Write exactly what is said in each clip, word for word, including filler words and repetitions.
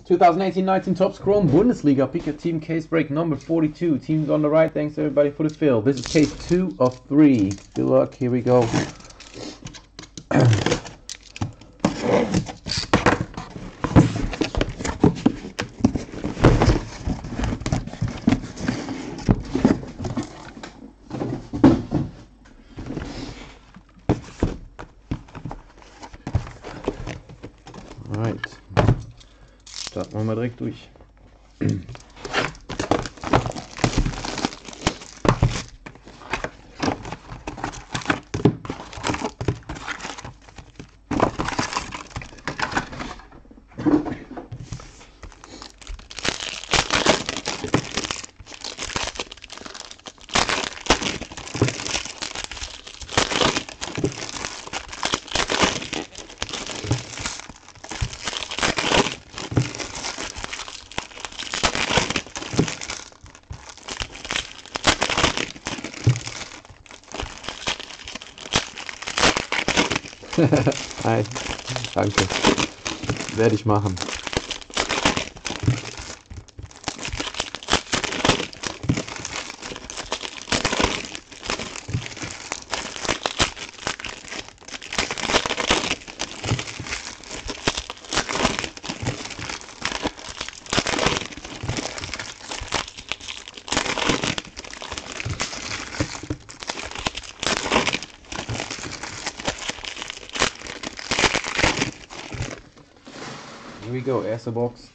twenty eighteen nineteen Topps Chrome Bundesliga. Pick a team. Case break number forty-two. Teams on the right. Thanks everybody for the fill. This is case two of three. Good luck. Here we go. Alright. Starten wir mal direkt durch. Nein, danke. Werde ich machen. Here we go, erste Box.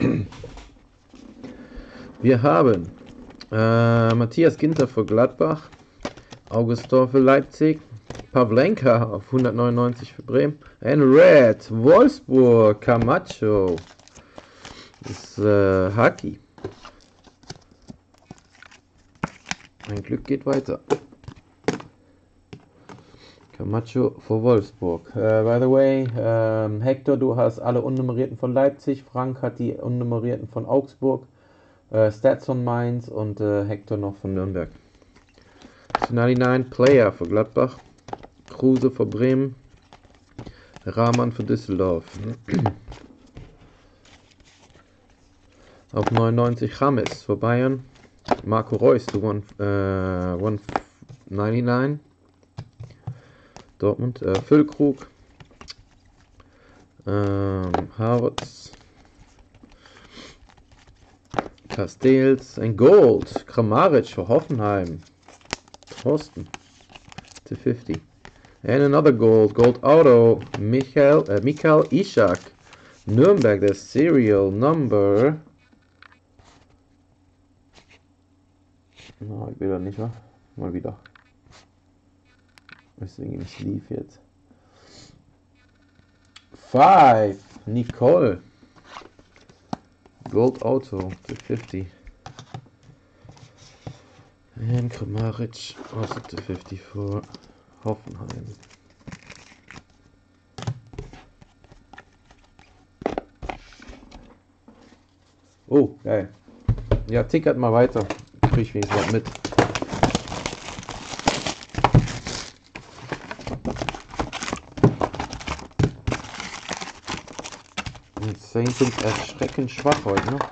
Wir haben äh, Matthias Ginter für Gladbach, Augustor für Leipzig, Pavlenka auf hundertneunundneunzig für Bremen, and Red, Wolfsburg, Camacho, das ist äh, Haki. Mein Glück geht weiter. Camacho für Wolfsburg. Uh, by the way, ähm, Hector, du hast alle unnummerierten von Leipzig, Frank hat die unnummerierten von Augsburg, äh, Stats von Mainz und äh, Hector noch von Nürnberg. neunundneunzig Player für Gladbach, Kruse für Bremen, Rahman für Düsseldorf. Auf neunundneunzig James für Bayern, Marco Reus zu hundertneunundneunzig. Dortmund, äh, Füllkrug, ähm, Havertz, Castells, ein Gold, Kramaric für Hoffenheim, Thorsten, to fifty, and another gold, gold auto, Michael, äh, Michael Ishak, Nürnberg, der Serial Number, no, ich will das nicht, wa? Mal wieder. Deswegen im Sleeve jetzt. five, Nicole. Gold Auto, to fifty. And Kramaric, also to fifty for Hoffenheim. Oh, geil. Ja, tickert mal weiter. Krieg ich wenigstens was mit. Die Saints sind erschreckend schwach heute, ne?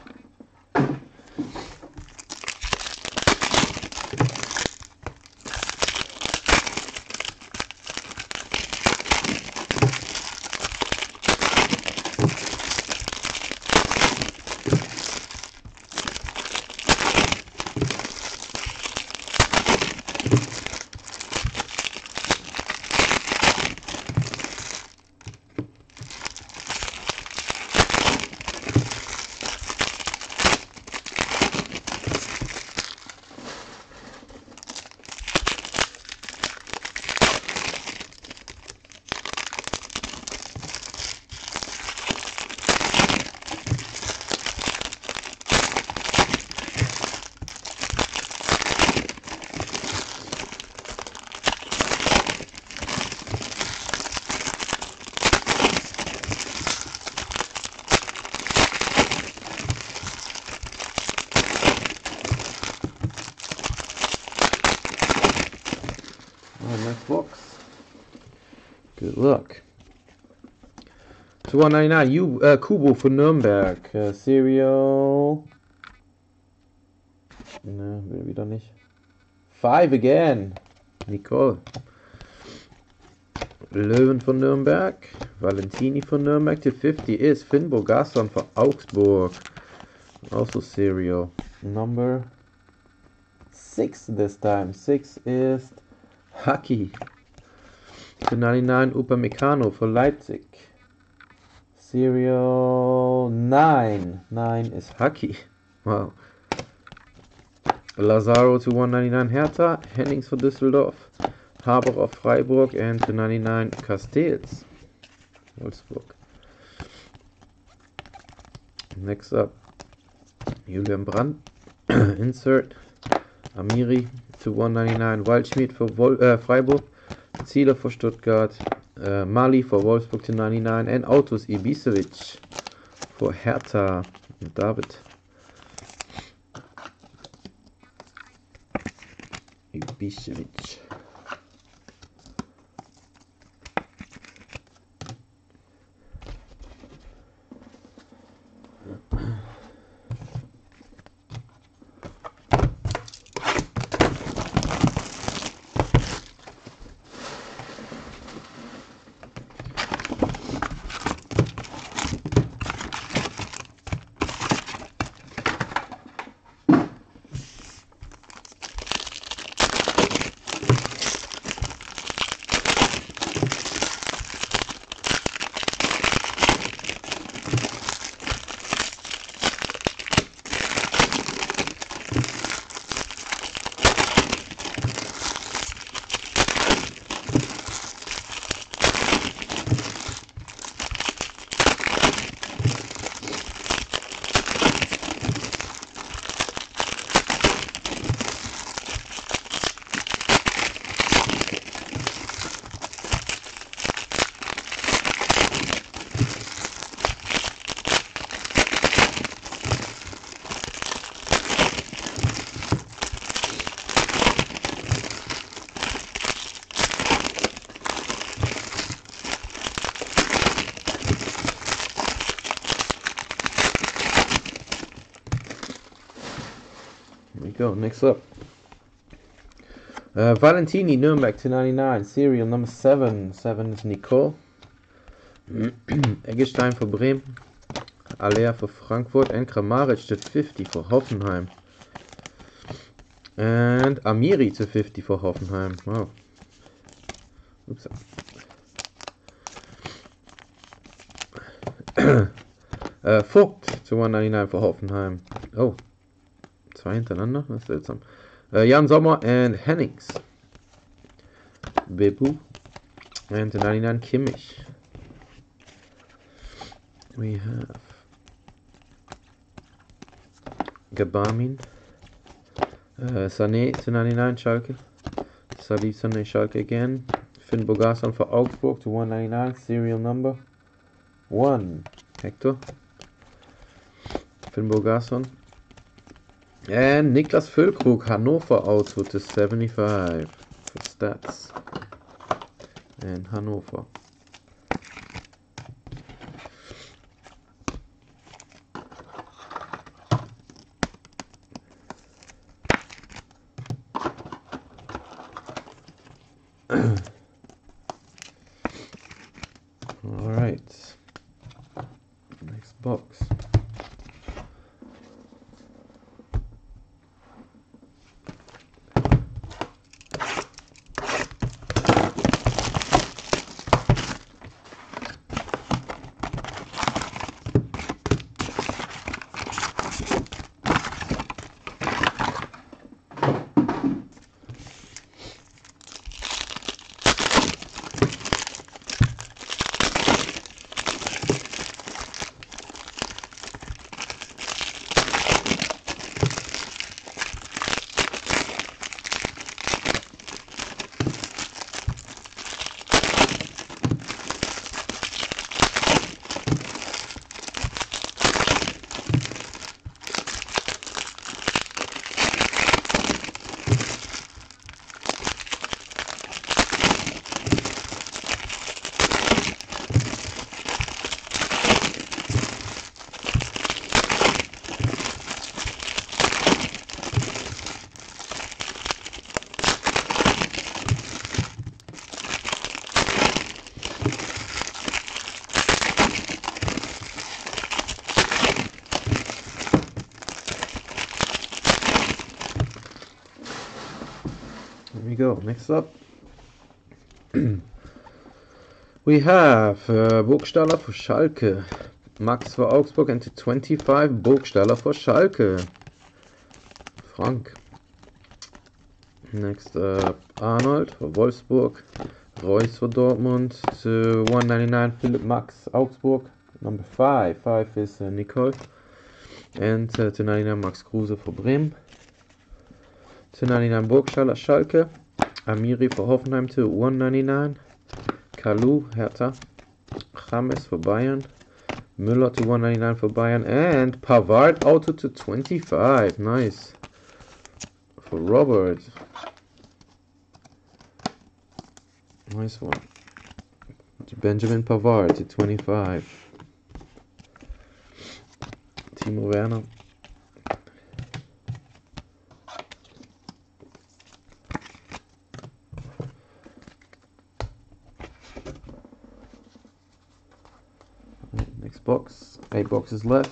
Next box. Good luck. to one ninety-nine, you, uh, Kubo von Nürnberg. Uh, Serial. Ne, will wieder nicht. Five again. Nicole. Löwen von Nürnberg. Valentini von Nürnberg. To fifty is Finn Bogason von Augsburg. Also Serial. Number six this time. Six is Haki. To ninety-nine, Upamecano for Leipzig. Serial nine. nine is Haki. Wow. Lazaro to one ninety-nine, Hertha. Hennings for Düsseldorf. Haber of Freiburg. And to ninety-nine, Castells. Wolfsburg. Next up, Julian Brandt. Insert. Amiri to one ninety-nine, Waldschmidt for Vol uh, Freiburg. Zieler for Stuttgart. Uh, Mali for Wolfsburg to ninety-nine. And Autos Ibisevic for Hertha. David. Ibisevic. Go next up. Uh, Valentini Nürnberg to ninety-nine, serial number seven. seven is Nicole. Eggestein for Bremen. Alea for Frankfurt. And Kramaric to fifty for Hoffenheim. And Amiri to fifty for Hoffenheim. Wow. Oops. uh, Vogt to one ninety-nine for Hoffenheim. Oh. Zwei hintereinander, das ist seltsam. Uh, Jan Sommer and Hennings. Bebu. And to ninety-nine, Kimmich. We have Gabamin. Uh, Sané to ninety-nine, Schalke. Salif Sané, Schalke again. Finn Bogason for Augsburg to one ninety-nine, serial number one. Hector. Finn Bogason. And Niklas Füllkrug, Hannover Auto to seventy-five for stats. And Hannover. All right. Next box. go. Next up, we have uh, Burgstaller for Schalke. Max for Augsburg and to twenty-five. Burgstaller for Schalke. Frank. Next up, Arnold for Wolfsburg. Reus for Dortmund. To one ninety-nine, Philipp Max, Augsburg. Number five. Five is uh, Nicole. And uh, to ninety-nine, Max Kruse for Bremen. To ninety-nine, Burgstaller, Schalke. Amiri for Hoffenheim to one ninety-nine. Kalu, Hertha. James for Bayern. Müller to one ninety-nine for Bayern. And Pavard auto to twenty-five. Nice. For Robert. Nice one. Benjamin Pavard to twenty-five. Timo Werner. Next box. Eight boxes left.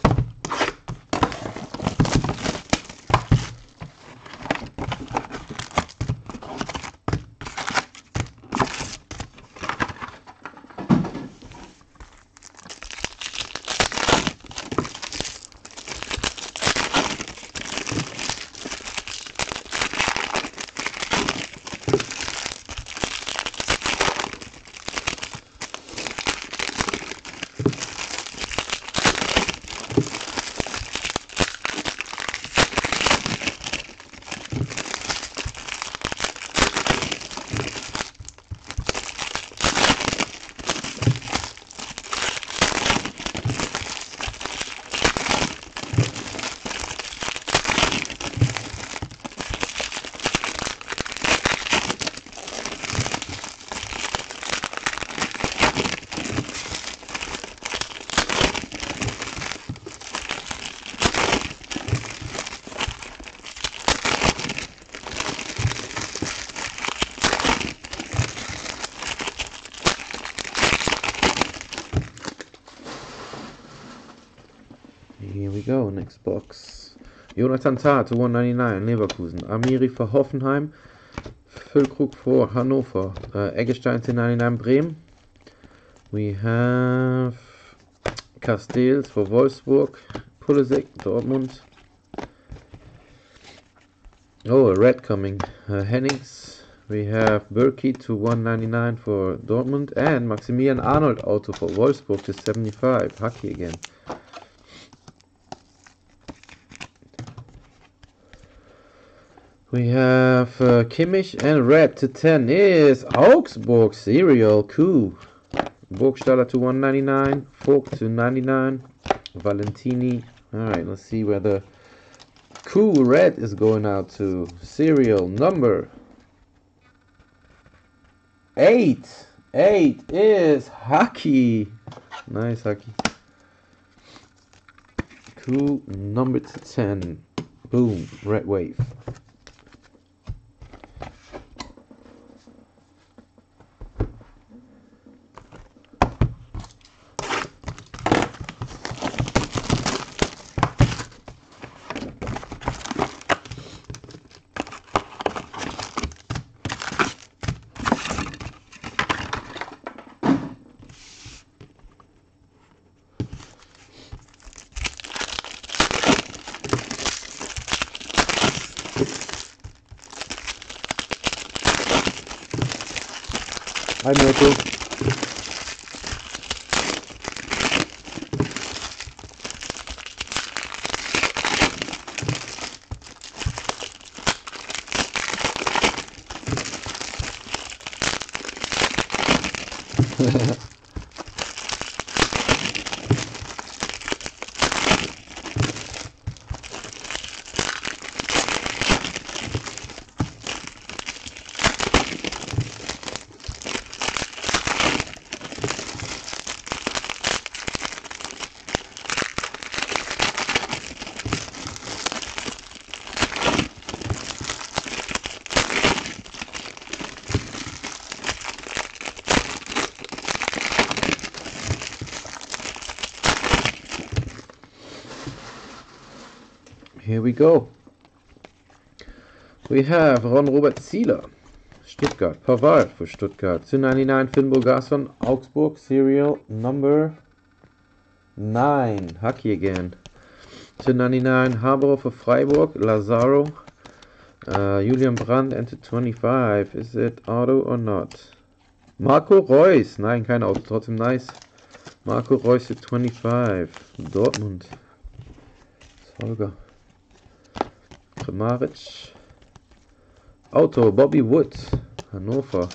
Here we go, next box. Jonathan Tah to one ninety-nine, Leverkusen. Amiri for Hoffenheim. Füllkrug for Hannover. Uh, Eggestein to ninety-nine, Bremen. We have Castells for Wolfsburg. Pulisic, Dortmund. Oh, a red coming. Uh, Hennings. We have Berkey to one ninety-nine for Dortmund. And Maximilian Arnold auto for Wolfsburg to seventy-five. Haki again. We have uh, Kimmich, and red to ten is Augsburg Serial Coup. Burgstaller to one ninety-nine, Vogt to ninety-nine, Valentini. Alright, let's see where the Coup red is going out to. Serial number eight. eight is Haki. Nice Haki. Coup number to ten. Boom, red wave. Hi Mirko. Here we go. We have Ron Robert Zieler, Stuttgart. Pavard für Stuttgart. two ninety-nine Finn Bogason, Augsburg. Serial number nine. Haki again. two ninety-nine Haberer für Freiburg. Lazaro. Uh, Julian Brandt and to twenty-five. Is it auto or not? Marco Reus. Nein, kein Auto. Trotzdem nice. Marco Reus to twenty-five. Dortmund. Holger. Kramaric. Auto. Bobby Wood. Hannover.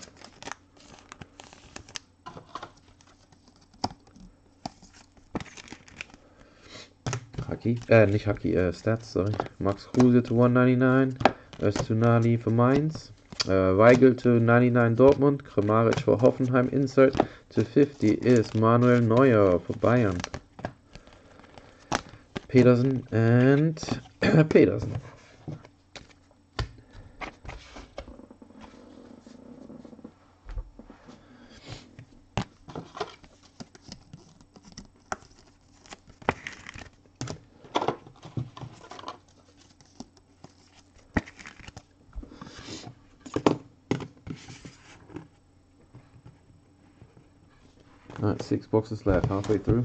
Haki. Äh, nicht Haki. Äh, Stats, sorry. Max Kruse to one ninety-nine. Öztunali für Mainz. Uh, Weigel to ninety-nine Dortmund. Kramaric for Hoffenheim. Insert to fifty is Manuel Neuer for Bayern. Pedersen and Pedersen. Alright, six boxes left, halfway through.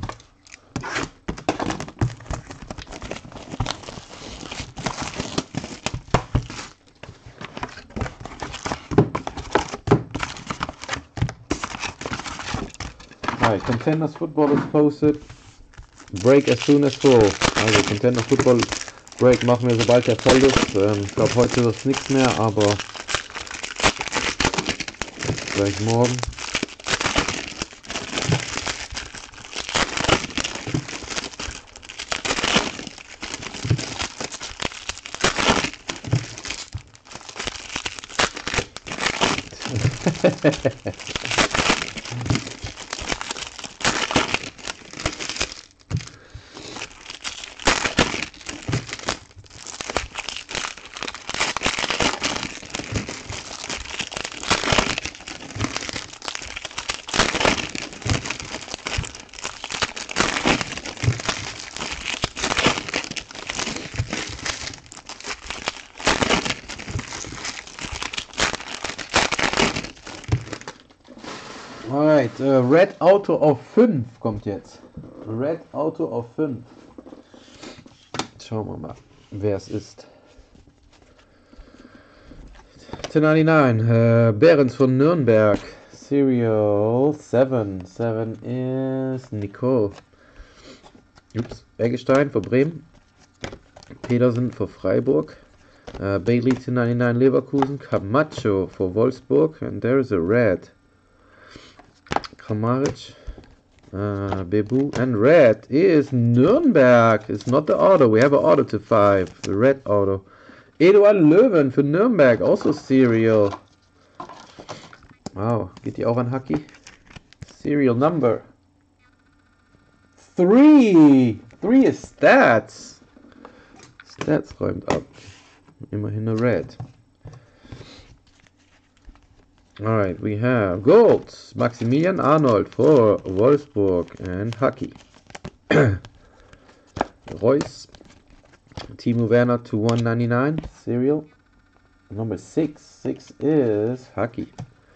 Alright, Contenders Football is posted. Break as soon as full. Also Contender Football Break machen wir, sobald der voll ist. Ähm, ich glaube, heute wird es nichts mehr, aber vielleicht morgen. Alright, uh, Red Auto auf fünf kommt jetzt. Red Auto auf fünf. Schauen wir mal, wer es ist. ten ninety-nine, uh, Behrens von Nürnberg. Serial seven. seven ist Nicole. Ups, Eggestein für Bremen. Pedersen für Freiburg. Uh, Bailey ten ninety-nine Leverkusen. Camacho für Wolfsburg. And there is a red. Kramaric, uh, Bebu, and red is Nürnberg. It's not the auto. We have an auto to five. The red auto. Eduard Löwen für Nürnberg. Also Serial. Wow. Geht die auch an Haki? Serial number. Three. Three is Stats. Stats räumt ab. Immerhin eine red. Alright, we have gold. Maximilian Arnold for Wolfsburg and Haki. Reus. Timo Werner to one ninety-nine. Serial number six. Six is Haki.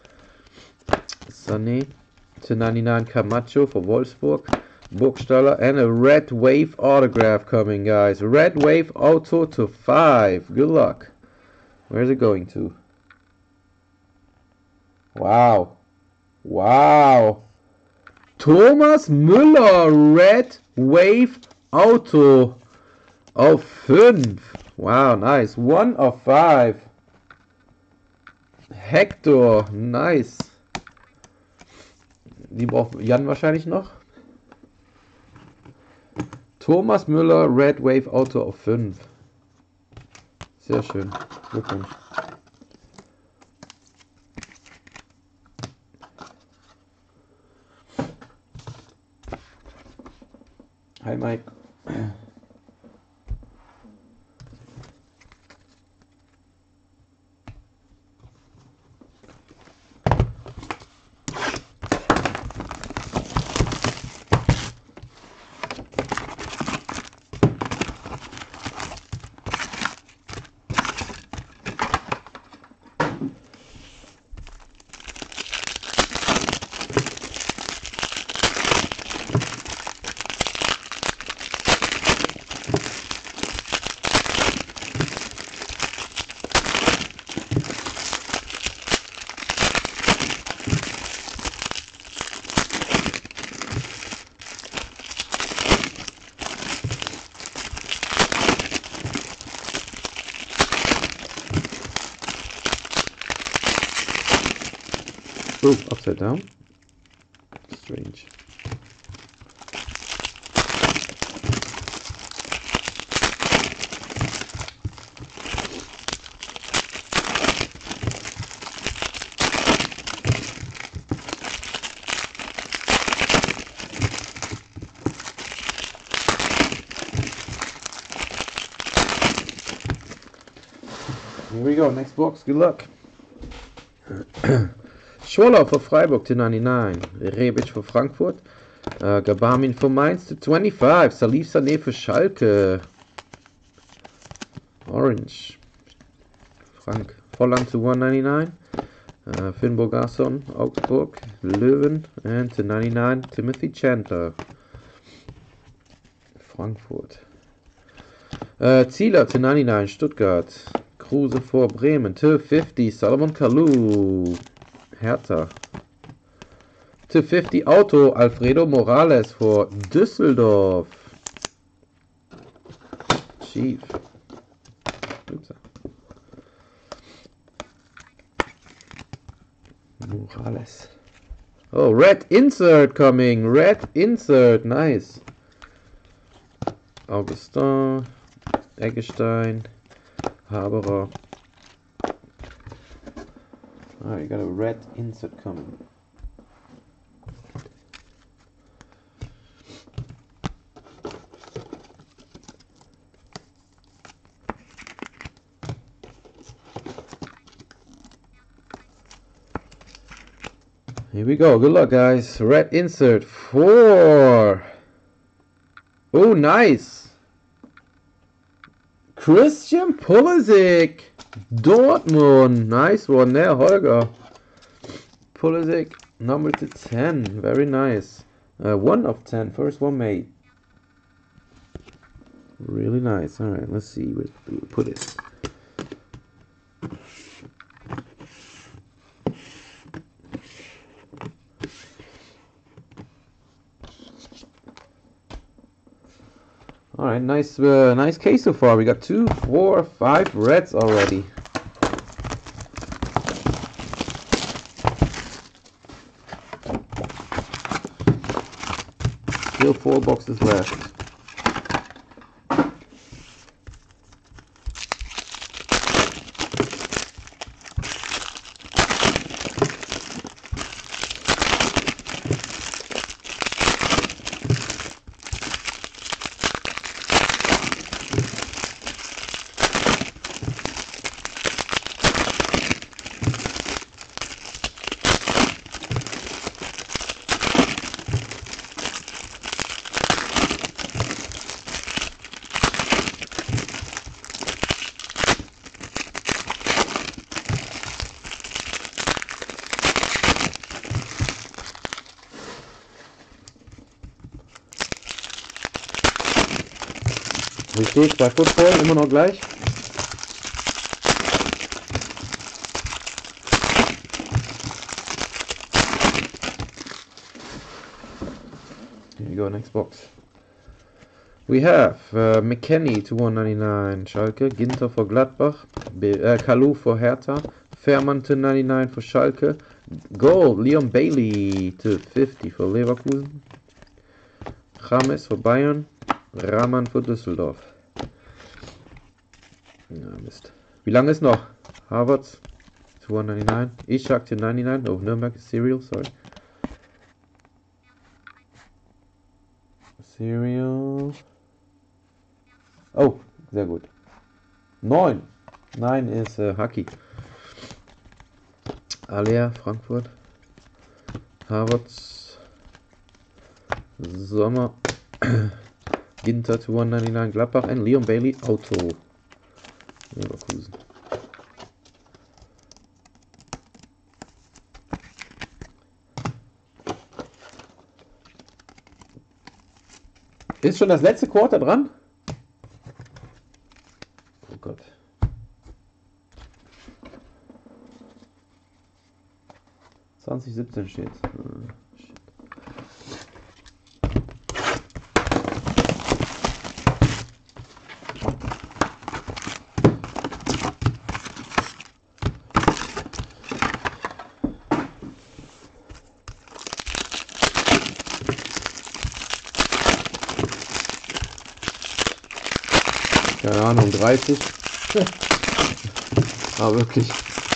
Sané to ninety-nine Camacho for Wolfsburg. Burgstaller and a red wave autograph coming, guys. Red wave auto to five. Good luck. Where's it going to? Wow. Wow. Thomas Müller, Red Wave Auto auf fünf. Wow, nice. One of five. Hector, nice. Die braucht Jan wahrscheinlich noch. Thomas Müller, Red Wave Auto auf fünf. Sehr schön. Glückwunsch. Hi Mike. Oh, upside down. Strange. Here we go, next box, good luck. Schwoller for Freiburg to ninety-nine, Rebic for Frankfurt, uh, Gabamin for Mainz to twenty-five, Salif Sané for Schalke, Orange, Frank Volland to one ninety-nine, uh, Finn Bogason, Augsburg, Löwen, and to ninety-nine, Timothy Chandler, Frankfurt, uh, Zieler to ninety-nine, Stuttgart, Kruse for Bremen, to fifty, Salomon Kalou, Hertha. To fifty Auto, Alfredo Morales for Düsseldorf. Chief. Oops. Morales. Oh, red insert coming. Red insert. Nice. Augustin. Eggestein. Haberer. Oh, you got a red insert coming. Here we go. Good luck, guys. Red insert. Four. Oh, nice. Christian Pulisic. Dortmund. Nice one there, Holger. Pulisic, number to ten. Very nice. Uh, one of ten. First one made. Really nice. Alright, let's see where we put it. Alright, nice, uh, nice case so far. We got two, four, five reds already. Still four boxes left. Wie steht's bei Football? Immer noch gleich? Here you go, next box. We have uh, McKennie to one ninety-nine, Schalke, Ginter for Gladbach, Be uh, Kalou for Hertha, Fährmann to ninety-nine for Schalke, Gold, Leon Bailey to fifty for Leverkusen, James for Bayern, Rahman für Düsseldorf. Ja, Mist. Wie lange ist noch? Havertz to one ninety-nine. Ishak to ninety-nine. Oh, Nürnberg Serial, sorry. Serial. Oh, sehr gut. neun. neun ist äh, Haki. Alea, Frankfurt. Havertz. Sommer. Ginter to one ninety-nine, Gladbach, and Leon Bailey, Auto. Leverkusen. Ist schon das letzte Quarter dran? Gott. zwanzig siebzehn steht. Hm, shit. Keine Ahnung, dreißig. Aber wirklich.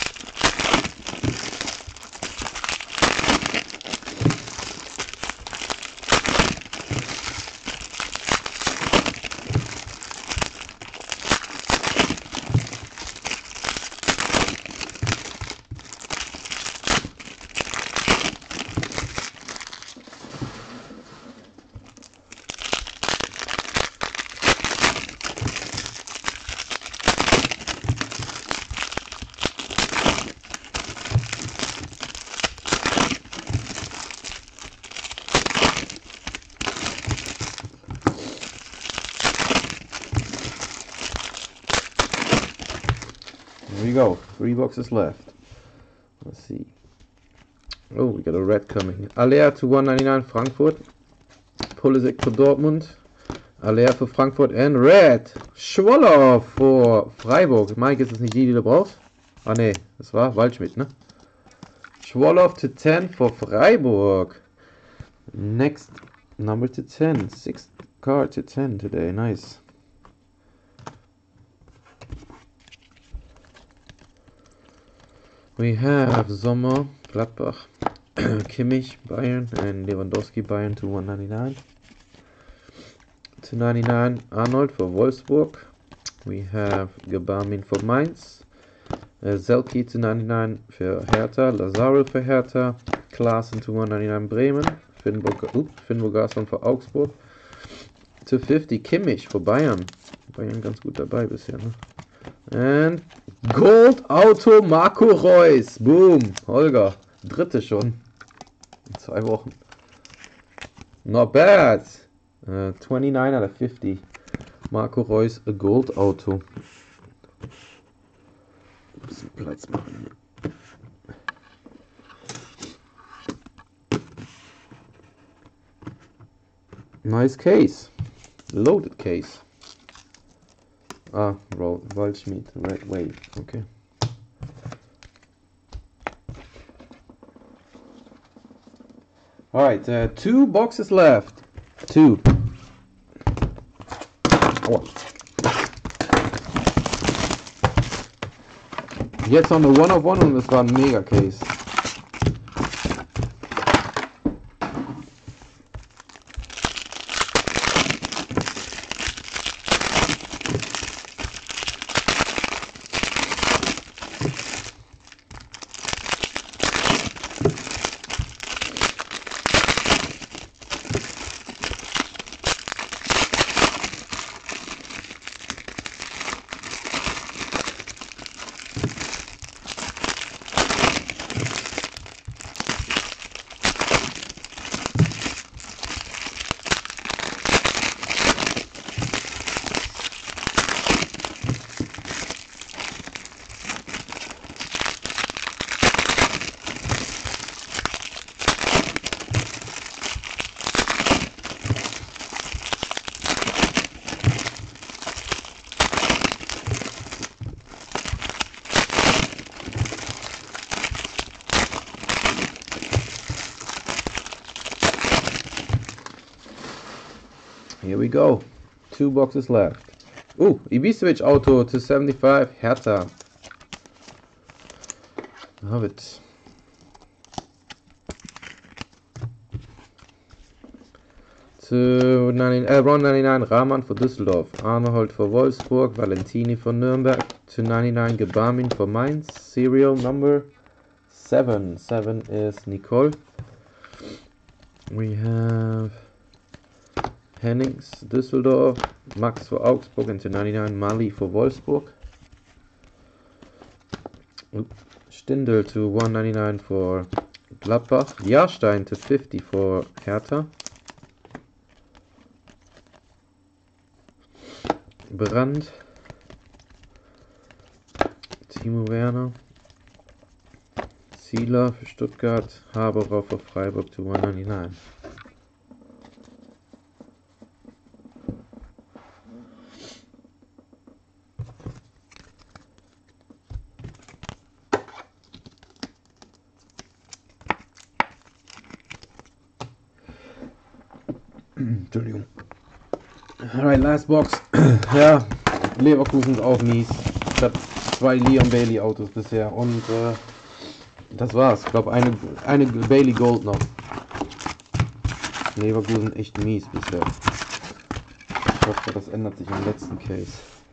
There we go. Three boxes left. Let's see. Oh, we got a red coming. Aller to one ninety-nine Frankfurt. Pulisic for Dortmund. Aller für Frankfurt and red. Schwolow für Freiburg. Mike, ist das nicht die, die du brauchst? Ah ne, das war Waldschmidt, ne? Schwolow to ten for Freiburg. Next number to ten. Sixth card to ten today. Nice. We have Sommer, Gladbach, Kimmich, Bayern, and Lewandowski, Bayern to one ninety-nine. two ninety-nine, Arnold for Wolfsburg. We have Gbamin for Mainz. Uh, Selke to ninety-nine für Hertha. Lazaro für Hertha. Klaassen to one ninety-nine Bremen. Finn Bogason für Augsburg. two fifty Kimmich für Bayern. Bayern ganz gut dabei bisher, ne? And Gold Auto Marco Reus. Boom. Holger. Dritte schon. In zwei Wochen. Not bad. Uh, twenty-nine out of fifty. Marco Reus, a Gold Auto. Ein bisschen Platz machen. Nice case. Loaded case. Ah, Waldschmidt, Red Wave, okay. Alright, uh, two boxes left. Two. Oh. Jetzt on the one of one und das war ein Mega Case. Here we go. Two boxes left. Ooh, Ibisevic Auto to seventy-five, Hertha. Love it. To ninety, uh, round ninety-nine, Rahman for Düsseldorf. Arnold for Wolfsburg. Valentini for Nürnberg. To ninety-nine, Gbamin for Mainz. Serial number seven. seven is Nicole. We have Hennings, Düsseldorf, Max for Augsburg, and to ninety-nine, Mali for Wolfsburg. Stindl to one ninety-nine for Gladbach. Jahrstein to fifty for Hertha. Brandt Timo Werner. Zieler für Stuttgart. Haberer für Freiburg to one ninety-nine. Entschuldigung. Alright, last box. Ja, Leverkusen ist auch mies. Ich habe zwei Leon Bailey Autos bisher und äh, das war's. Ich glaube eine, eine Bailey Gold noch. Leverkusen echt mies bisher. Ich hoffe, das ändert sich im letzten Case.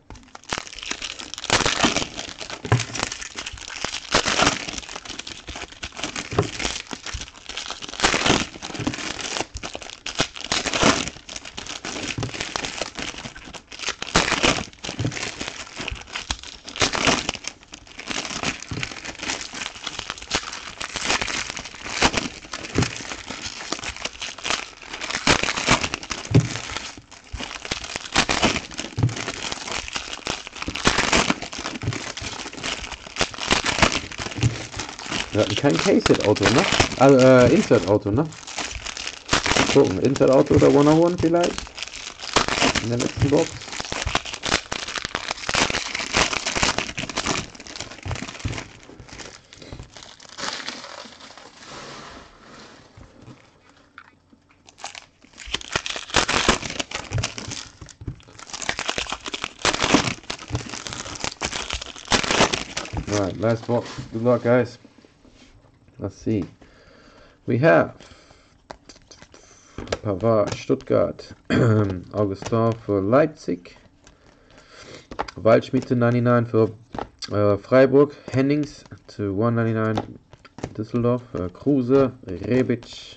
Wir hatten kein Case-Hit-Auto, ne? Also, äh, Insert-Auto, ne? Gucken, Insert-Auto oder one oh one vielleicht? In der letzten Box. Alright, last box. Good luck, guys. Let's see. We have Pavard, Stuttgart, Augustin für Leipzig, Waldschmidt to ninety-nine für äh, Freiburg, Hennings to one ninety-nine Düsseldorf, äh, Kruse, Rebic.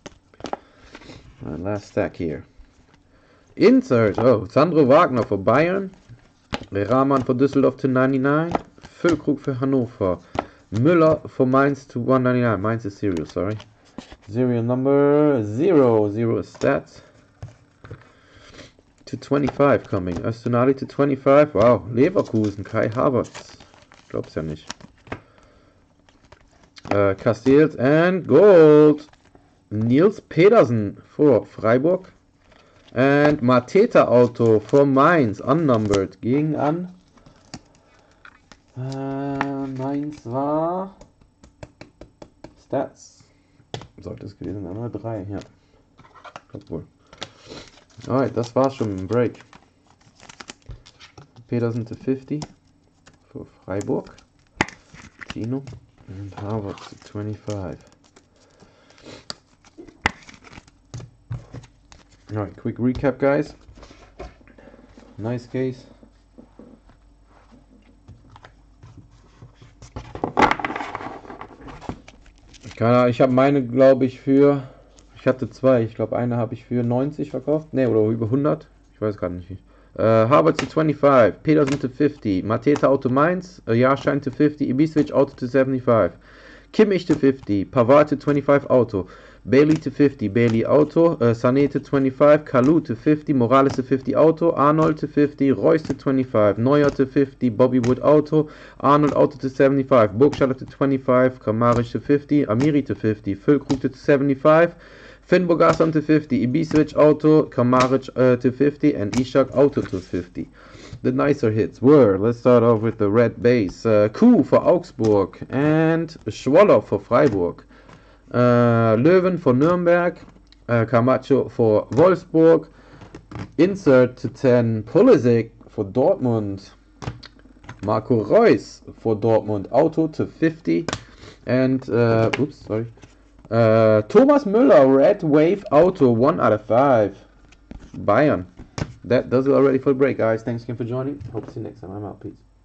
And last stack here. Insert, oh, Sandro Wagner für Bayern, Rahman für Düsseldorf to ninety-nine, Füllkrug für Hannover, Müller for Mainz to one ninety-nine. Mainz is serial, sorry. Serial number zero. Zero stats. To twenty-five coming. Östunali to twenty-five. Wow. Leverkusen. Kai Havertz. Glaub's ja nicht. Uh, Castells and gold. Nils Pedersen for Freiburg. And Mateta Auto for Mainz. Unnumbered. Gegen an. Äh, Mainz war Stats. Sollte es gewesen sein, oder? drei, ja. Kommt wohl. Alright, das war's schon im Break. Pedersen to fifty für Freiburg. Tino. Und Harvard to twenty-five. Alright, quick recap, guys. Nice case. Ich habe meine, glaube ich, für, ich hatte zwei, ich glaube eine habe ich für neunzig verkauft, ne, oder über hundert, ich weiß gerade nicht wie. Uh, Harvard to twenty-five, Pedersen to fifty, Mateta Auto Mainz, uh, Jahrstein to fifty, Ibisevic Auto to seventy-five, Kimmich to fifty, Pavard to twenty-five Auto, Bailey to fifty, Bailey Auto, uh, Sané to twenty-five, Kalou to fifty, Morales to fifty Auto, Arnold to fifty, Reus to twenty-five, Neuer to fifty, Bobby Wood Auto, Arnold Auto to seventy-five, Burgstaller to twenty-five, Kramaric to fifty, Amiri to fifty, Füllkrug to seventy-five, Finn Bogason to fifty, Ibisevic Auto, Kramaric uh, to fifty, and Ishak Auto to fifty. The nicer hits were, let's start off with the red base, uh, Kuh for Augsburg and Schwoller for Freiburg. Uh, Löwen for Nürnberg, uh, Camacho for Wolfsburg, insert to ten Pulisic for Dortmund, Marco Reus for Dortmund, Auto to fifty, and uh, oops, sorry, uh, Thomas Müller, Red Wave Auto, one out of five, Bayern. That does it already for the break, guys. Thanks again for joining. Hope to see you next time. I'm out. Peace.